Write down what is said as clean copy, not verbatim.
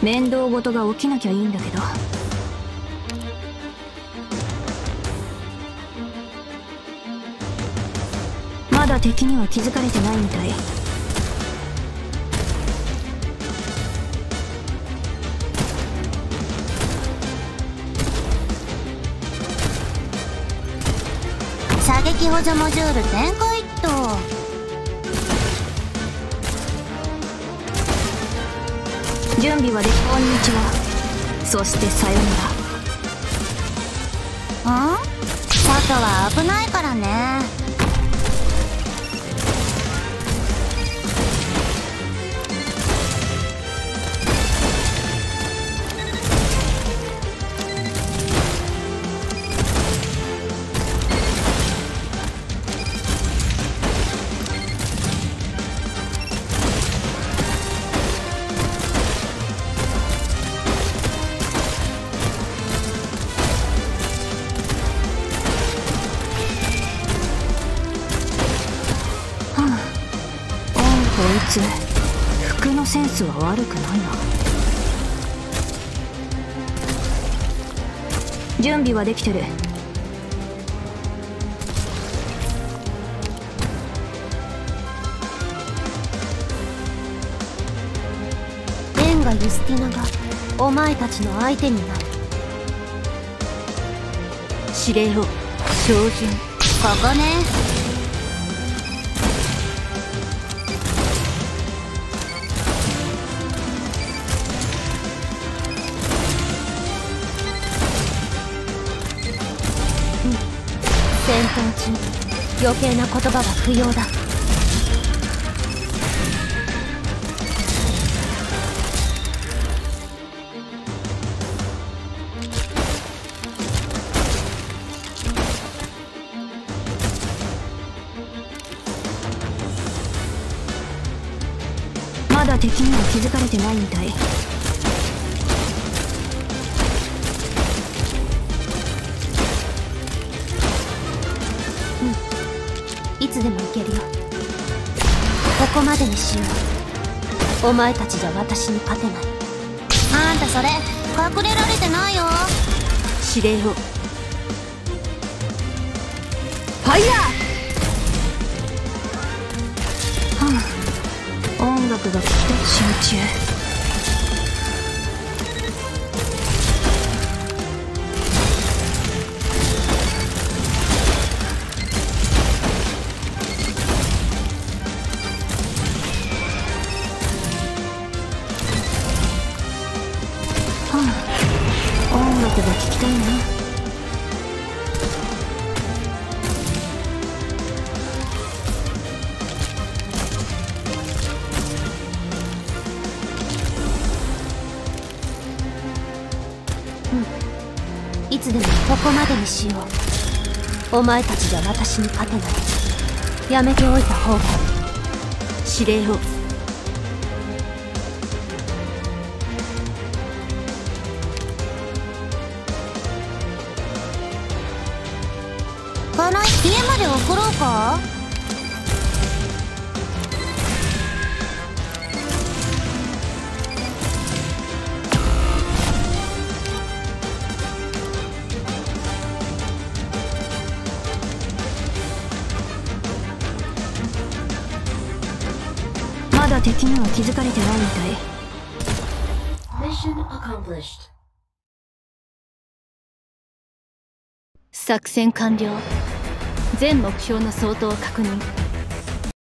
面倒事が起きなきゃいいんだけど。まだ敵には気づかれてないみたい。 射撃補助モジュール全開っと。 準備はでき。こんにちは。そしてさよなら。 外は危ないからね。 こいつ服のセンスは悪くないな。準備はできてる。 レンガ・ユスティナがお前たちの相手になる。 指令を照準。 ここね。戦闘中余計な言葉は不要だ。 まだ敵には気づかれてないみたい。 いつでも行けるよ。ここまでにしよう。お前たちじゃ私に勝てない。あんたそれ隠れられてないよ。 指令を。ファイヤー。音楽が来て集中。音楽が聴きたいな。 いつでもここまでにしよう。お前たちじゃ私に勝てない。やめておいた方が。 指令を。 家まで送ろうか。 まだ敵には気づかれてないみたい。作戦完了。全目標の相当を確認。